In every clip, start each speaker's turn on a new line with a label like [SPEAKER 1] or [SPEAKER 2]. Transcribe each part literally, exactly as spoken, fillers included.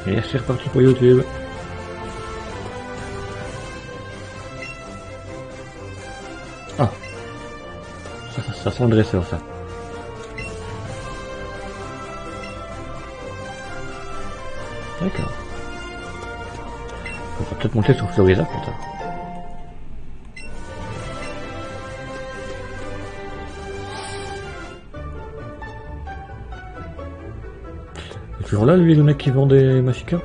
[SPEAKER 1] Et c'est reparti pour YouTube. Ah, ça, ça, ça sent le dresseur, ça. D'accord. On va peut-être monter sur Florida plus tard. Il est toujours là, lui, le mec qui vend des massicas?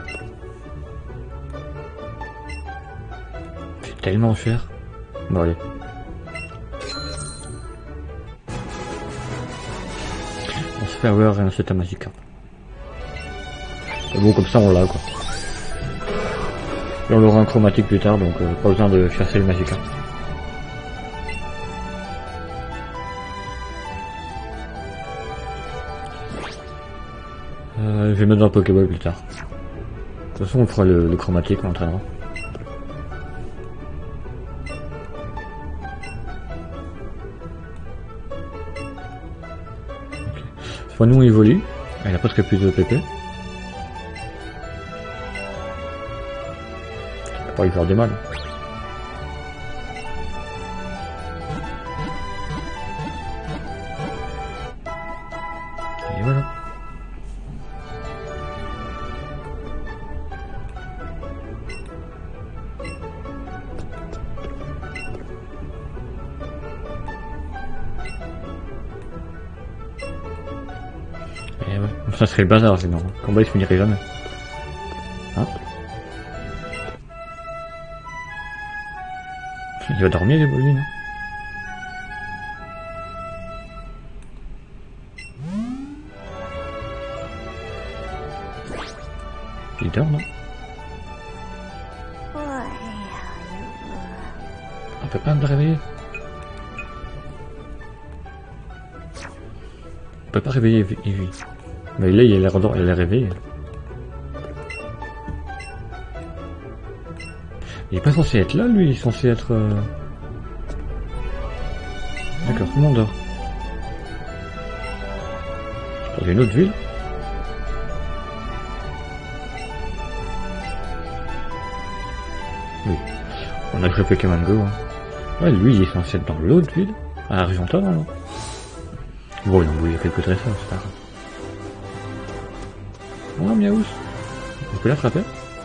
[SPEAKER 1] C'est tellement cher. Bon, allez. On se fait avoir un set à massica. Et bon, comme ça, on l'a, quoi. Et on aura un chromatique plus tard, donc euh, pas besoin de chasser le Magica. Euh, je vais mettre dans le Pokéball plus tard. De toute façon, on fera le, le chromatique, on entraînera. Okay. Soit nous, on évolue. Elle a presque plus de P P. Pas lui faire du mal. Et voilà. Et ouais, ça serait le bazar sinon. Le combat il se finirait jamais. Hein? Il va dormir les lui, non? Il dort, non? On peut pas me réveiller. On peut pas réveiller Evie. Mais là il a l'air il est réveillé. Il est pas censé être là, lui, il est censé être... Euh... D'accord, tout le monde dort. Dans une autre ville. Oui. On a joué Pokémon Go. Hein. Ouais, lui, il est censé être dans l'autre ville. À Argenton, non? Bon, il y a quelques dresseurs, c'est pas grave. Oh, Miaous. On peut la frapper?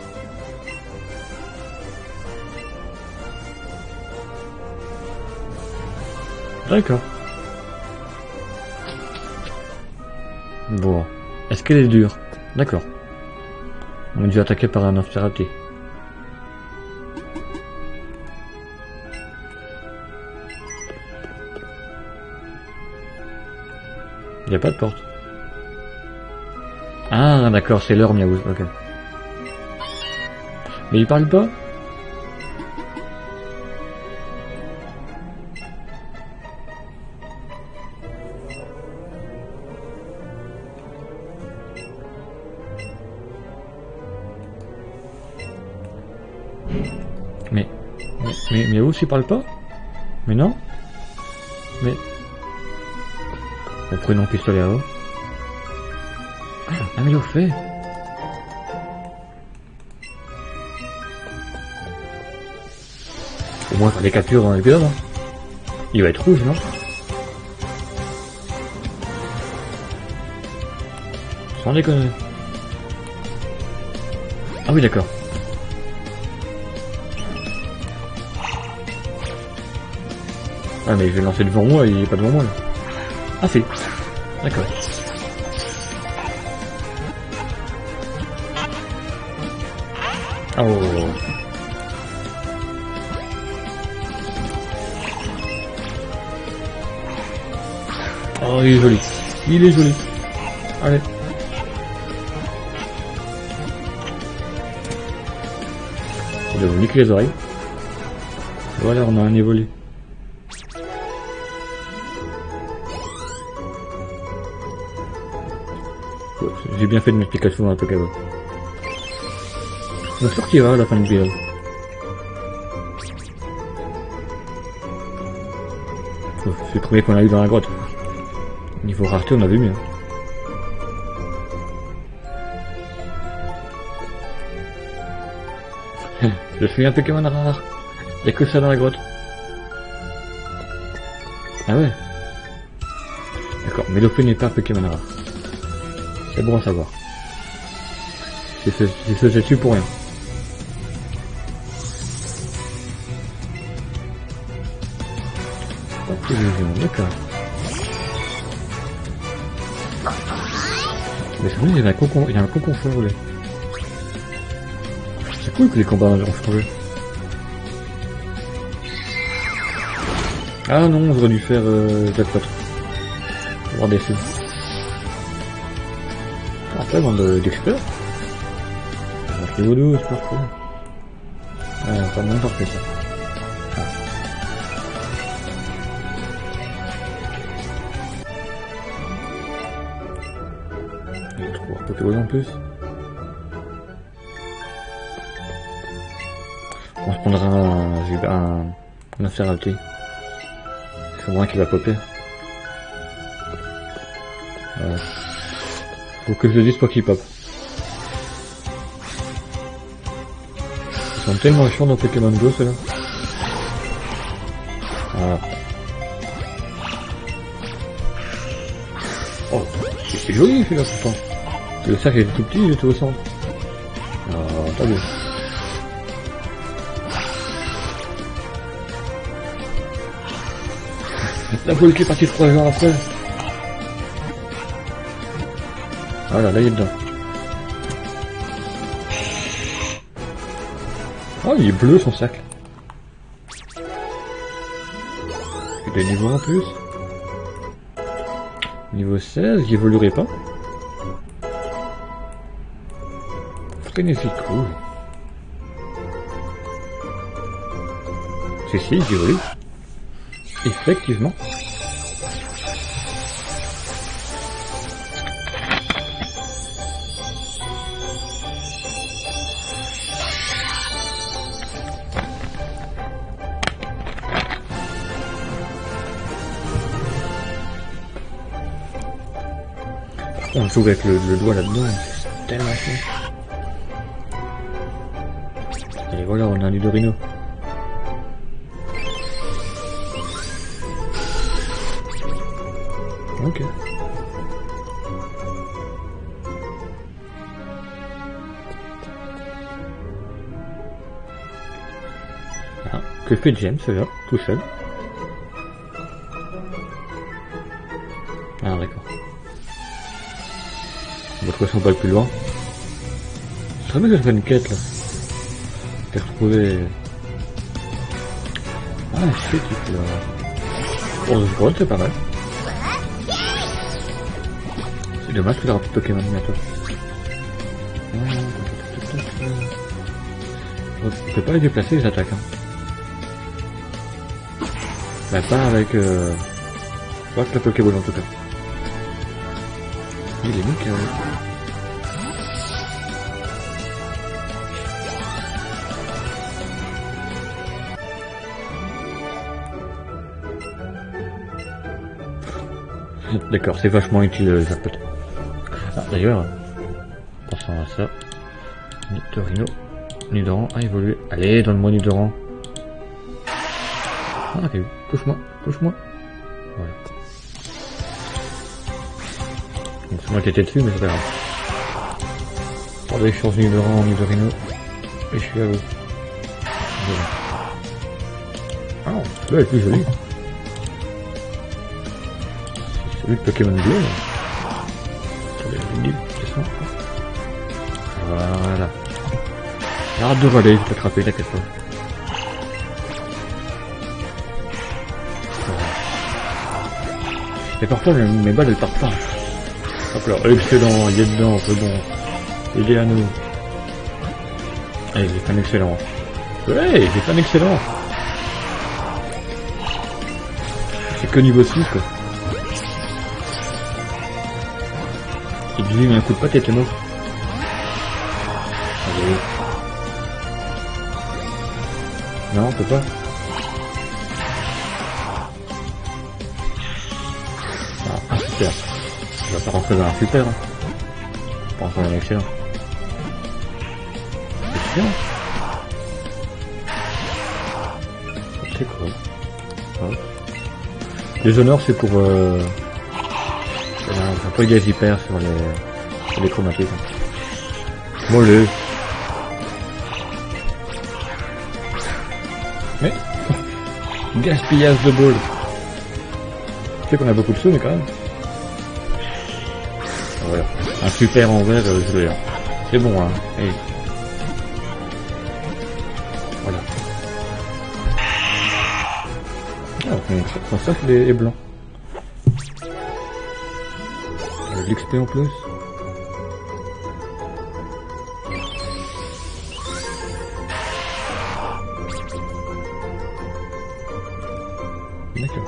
[SPEAKER 1] D'accord. Bon. Est-ce qu'elle est dure? D'accord. On est dû attaquer par un Obsteraté. Il n'y a pas de porte. Ah d'accord, c'est l'heure Miaouz, ok. Mais il parle pas? Mais, mais, mais, mais où s'il parle pas? Mais non? Mais... Mon prénom pistolet à eau. Ah mais il fait. Au moins faire des captures dans l'épisode. Hein. Il va être rouge, non? Sans déconner. Ah oui d'accord. Ah mais je vais lancer devant moi, il est pas devant moi là. Ah si. D'accord. Oh. Oh il est joli. Il est joli. Allez. Il doit vous niquer les oreilles. Voilà, on a un évolué. J'ai bien fait de mettre Pikachu dans un Pokéball. On sortira à la fin du épisode. C'est le premier qu'on a eu dans la grotte. Niveau rareté, on a vu mieux. Je suis un Pokémon rare. Y'a que ça dans la grotte. Ah ouais. D'accord, Mélopée n'est pas un Pokémon rare. C'est bon à savoir. C'est ce, c'est ce dessus pour rien. Ok, d'accord. Mais c'est vrai, il y a un cocon, il y a un cocon fort là. C'est cool que les combats ont changé. Ah non, j'aurais dû faire euh, jackpot. Voir des sous. Après, vendre d'expert. C'est niveau douze, parfait. Ah, pas moins parfait ça. Ah. Il y a trois Pokéballs en plus. On se prendra un... un... un Feralti. C'est moi qui va popper. Voilà. Faut que je le dise pour qu'il pop. Ils sont tellement chiants dans Pokémon Go ceux-là. Ah. Oh, c'est joli celui-là pourtant. Le cercle était tout petit, il était au centre. Ah, t'as vu. La boule qui est partie trois jours après. Voilà, là il est dedans. Oh, il est bleu son sac. Il est niveau en plus. Niveau seize, il évoluerait pas. Frénésie, cool. Si, si, il évolue. Effectivement. On joue avec le, le doigt là-dedans, c'est tellement chiant. Et voilà, on a un Nidorino. Ok. Ah, que fait James là, tout seul? Ah d'accord. On va trouver son balle plus loin. Je serais bien que je fasse une quête là. J'ai retrouvé... Ah je sais qu'il faut là. Oh, je crois que c'est pas mal. C'est dommage qu'il aura plus de Pokémon bientôt. On peut pas les déplacer les attaques. Hein. Bah pas avec... Euh... Pas avec la Pokéball en tout cas. Il est nickel. D'accord, c'est vachement utile le jackpot. Ah, d'ailleurs, pensons à ça. Nidorino. Nidoran a évolué. Allez, donne-moi Nidoran. Ah, ok, pousse-moi, pousse-moi. Voilà. C'est moi qui étais dessus, mais c'est pas grave. Attendez, je change Nidoran en Nidorino. Et je suis à vous. Voilà. Ah, celui-là est plus joli. C'est celui de Pokémon bleu. Attendez, c'est ça. Voilà. Arrête de voler, je vais t'attraper, t'inquiète pas. Et parfois, mes balles elles partent pas. Hop là, excellent, il est dedans, c'est bon. Il est à nous. Allez, j'ai fait un excellent. Ouais, j'ai fait un excellent. C'est que niveau six quoi. Il lui met un coup de patte et t'es mort. Allez. Non, on peut pas. Ah, super. Je vais pas rentrer dans un super. Hein. Je vais pas rentrer dans un excellent. C'est bien. c'est cool. Ouais. Les honneurs c'est pour euh... un peu des hyper sur les, sur les chromatiques. Mollet. Mais gaspillage de bol. Je sais qu'on a beaucoup de sous mais quand même. Voilà. Un super en vert, euh, je l'ai. C'est bon hein. Et... voilà. Ah, son sac est blanc. De l'X P en plus. D'accord.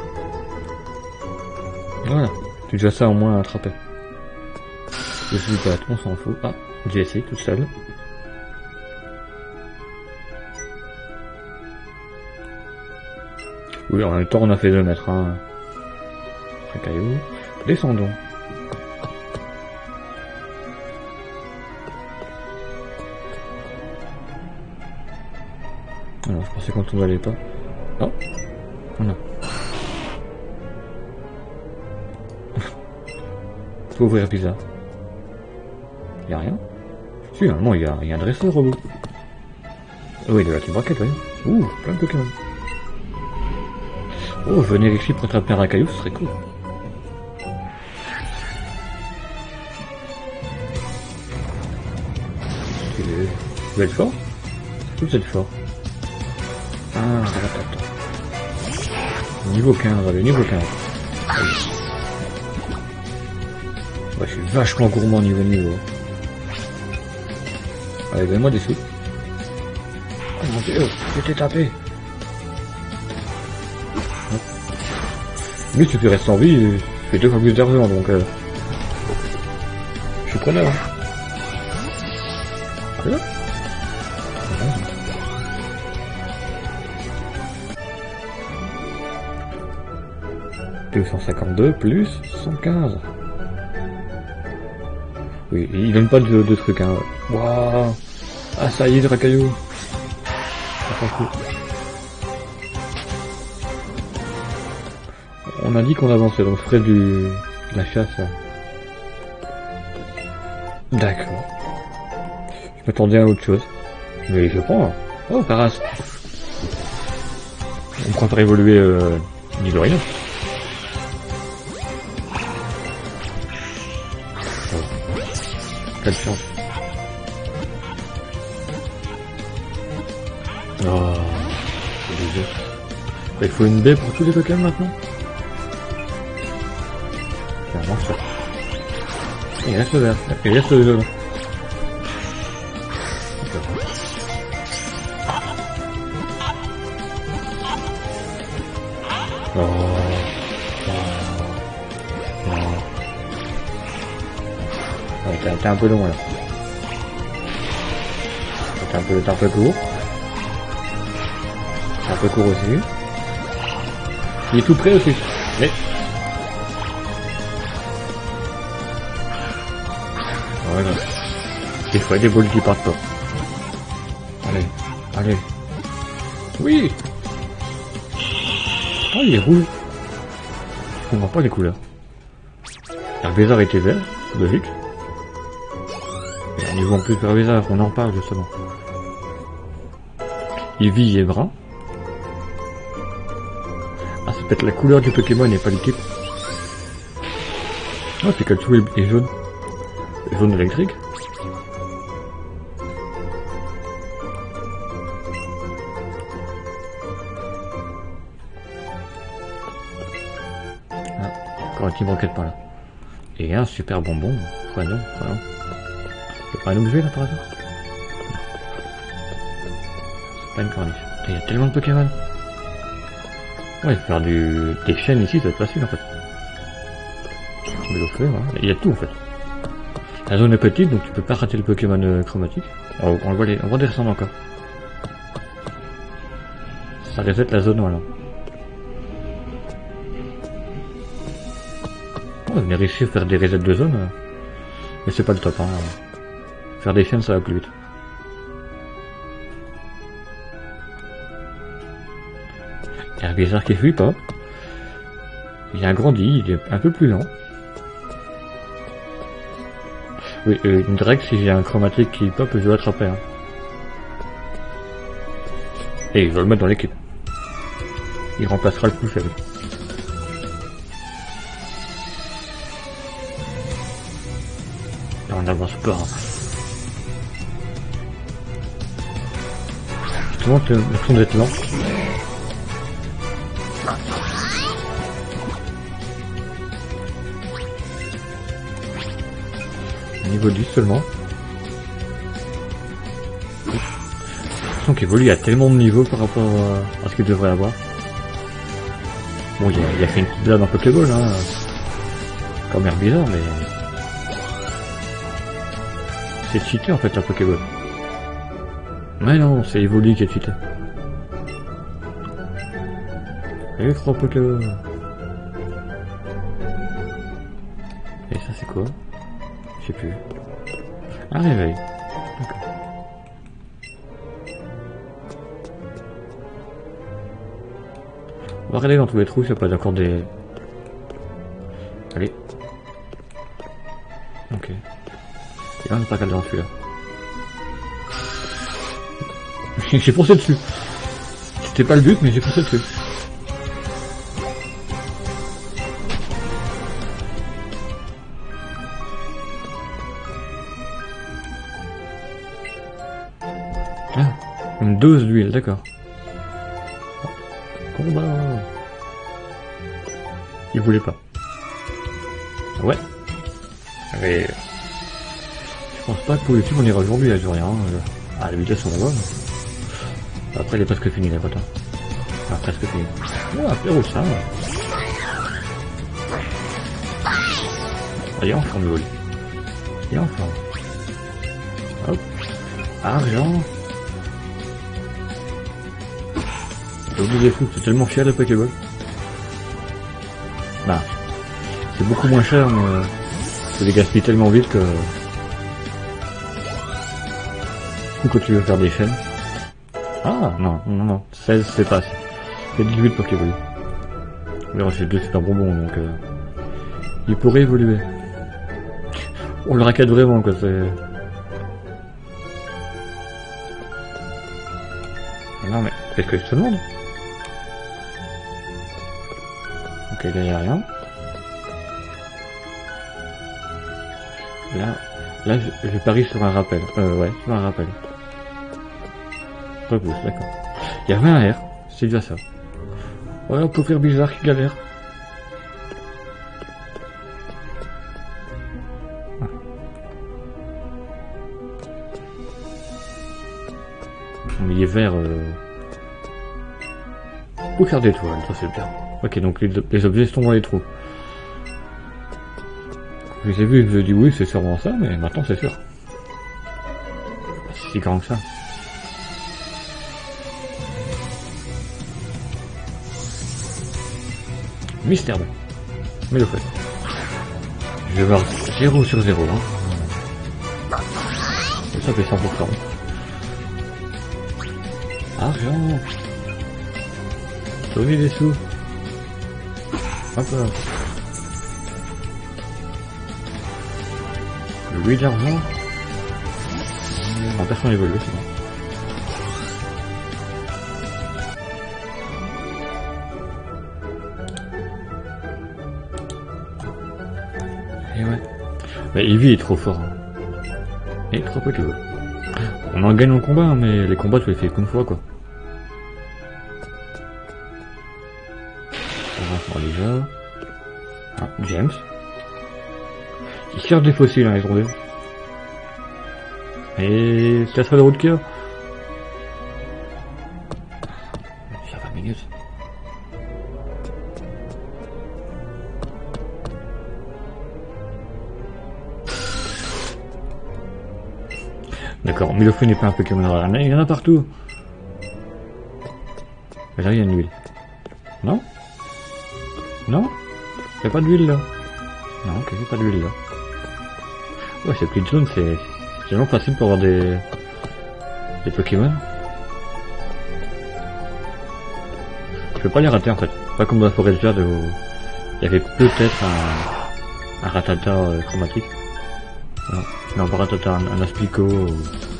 [SPEAKER 1] Voilà. Tu déjà ça au moins à attraper. Je suis pas, on s'en fout. Ah, j'ai essayé tout seul. Oui, en même temps on a fait deux mètres. Hein. Un caillou. Descendons. Alors, je pensais qu'on ne allait pas. Oh, non. Faut ouvrir bizarre. Y'a rien. Si, normalement, il y a, y a un dresseur au bout. Oui, de la petite braquette, oui. Ouh, plein de Pokémon. Oh, venir ici pour attraper un caillou, ce serait cool. Tu veux être fort? Vous êtes fort. Ah, attends, attends. Niveau quinze, allez, niveau quinze. Allez. Ouais, je suis vachement gourmand niveau niveau. Allez, donne-moi des sous. Oh mon dieu, je t'ai tapé. Mais si tu restes en vie, tu fais deux fois plus d'argent, donc euh... je suis preneur. Hein. Voilà. deux cent cinquante-deux plus cent quinze. Oui, il donne pas de, de trucs, hein. Waouh. Ah, ça y est, Dracaillou. Ça s'en fout. On a dit qu'on avançait, donc je ferai du... de la chasse. D'accord. Je m'attendais à autre chose. Mais je prends. Oh, Paras. On prend pour évoluer euh, Nidorino. Quelle chance. Oh, c'est dégueu. Il faut une baie pour tous les Pokémon maintenant. C'est un monstre. Il reste le vert. Il reste le jaune. Oh. T'es un peu long là. T'es un peu, t'es un peu court. T'es un peu court aussi. Il est tout près aussi. Mais... voilà. Des fois des boules qui partent pas. Allez, allez. Oui. Oh, il est rouge. Je comprends pas les couleurs. Un Bézard était vert, logique. Ils vont plus vers Bézard, on en parle justement. Eevee est brun. Ah, c'est peut-être la couleur du Pokémon et pas le type. Ah, c'est que le tout est jaune. Jaune électrique. Ah, encore un petit broquette par là. Et un super bonbon. Voyons, voyons. C'est pas un objet là par hasard? C'est pas une corniche. Il y a tellement de Pokémon. Ouais, faire du... des chaînes ici, ça va être facile en fait. Mais le feu, hein. Il y a tout en fait. La zone est petite, donc tu peux pas rater le Pokémon euh, chromatique. Alors, on va les... on va descendre encore. Ça reset la zone, voilà. On va venir ici faire des resets de zone. Mais c'est pas le top, hein. Faire des chaînes, ça va plus vite. Herbizarre qui fuit pas. Il a grandi, il est un peu plus lent. Oui, euh, une drague, si j'ai un chromatique qui pop, je dois attraper. Hein. Et je dois le mettre dans l'équipe. Il remplacera le plus faible. On n'avance pas. Justement, t'as l'impression d'être lent. Niveau dix seulement. J'ai l'impression qu'Evoli a tellement de niveaux par rapport à ce qu'il devrait avoir. Bon, il a, il a fait une petite blague en Pokéball, hein. Comme Herbizarre, mais... C'est cheaté en fait un Pokéball. Mais non, c'est Evoli qui est cheaté. Et trois Pokéball. Et ça c'est quoi? Je sais plus. Un réveil. D'accord. On va regarder dans tous les trous, s'il n'y a pas encore des... Allez. Ok. Et là on n'a pas regardé dans celui-là. J'ai foncé dessus. C'était pas le but, mais j'ai foncé dessus. Ah, une dose d'huile, d'accord. Combat. Il voulait pas. Ouais. Mais... Je pense pas que pour YouTube on ira aujourd'hui à Jurien. Hein. À la vitesse où on va. Après il est presque fini la photo. Ah, presque fini. Oh, apéro ça. Allez, enfin le vol. Et enfin. Hop. Argent. J'ai oublié des fous, c'est tellement cher le Pokéball. Bah. C'est beaucoup moins cher mais je les gaspille tellement vite que... Quand tu veux faire des chaînes. Ah non, non, non, seize c'est pas assez. C'est dix-huit Pokéball. Mais c'est deux super bonbons donc euh, il pourrait évoluer. On le raquette vraiment quoi, c'est... Non mais, qu'est-ce que je te demande? Ok, là y'a rien. Là, là je, je parie sur un rappel. Euh ouais, sur un rappel. Repousse, d'accord. Il y avait un R, c'est déjà ça. Voilà, pour faire bizarre qui galère. Ah. Mais il est vert. Euh... Pour faire des toiles, ça c'est bien. Ok, donc les, les objets sont dans les trous. Je les ai vus, je me dis oui, c'est sûrement ça, mais maintenant c'est sûr. C'est si grand que ça. Mystère. Mais le fait. Je vais voir zéro sur zéro. Hein. Et ça fait cent pour cent. Argent. Sauver des sous. Hop là. huit d'argent. En personne évolue, c'est bon. Et ouais. Mais Eevee est trop fort. Hein. Et trop Pokéball. On en gagne en combat, mais les combats tu les fais qu'une fois quoi. On va déjà. Ah, James. Ils cherchent des fossiles, hein, ils ont des. Et ça serait de route cœur. Ça va minutes. D'accord, Milofu n'est pas un Pokémon rare, mais il y en a partout. Mais là il y a une huile. Non? Non? Il n'y a pas d'huile là? Non, ok, il n'y a pas d'huile là. Ouais, cette petite zone, c'est tellement facile pour avoir des, des Pokémon. peux pas les rater en fait. Pas comme dans la forêt de jade où il y avait peut-être un, un ratata euh, chromatique. Non, non pas ratata, un, un aspico. Ou...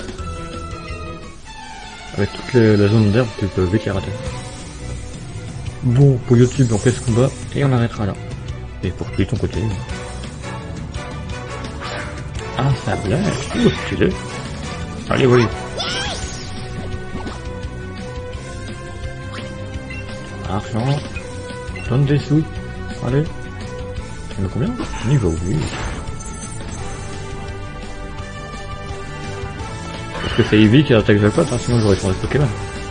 [SPEAKER 1] Avec toute les, la zone d'herbe, tu peux vite les rater. Bon, pour YouTube, on fait ce combat et on arrêtera là. Et pour tuer ton côté. Ah, ça blague. Oh, stylé. Allez, oui. Argent. Donne des sous. Allez. Tu veux combien? Niveau, oui. Parce que c'est Eevee qui attaque Jackpot, hein, sinon j'aurais changé de Pokémon.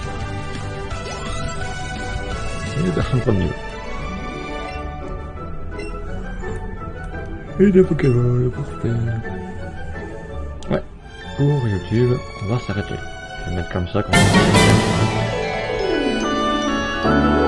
[SPEAKER 1] Et personne pas de niveau. Et des Pokémon pour faire. Ouais. Pour YouTube, on va s'arrêter. Je vais mettre comme ça quand on va...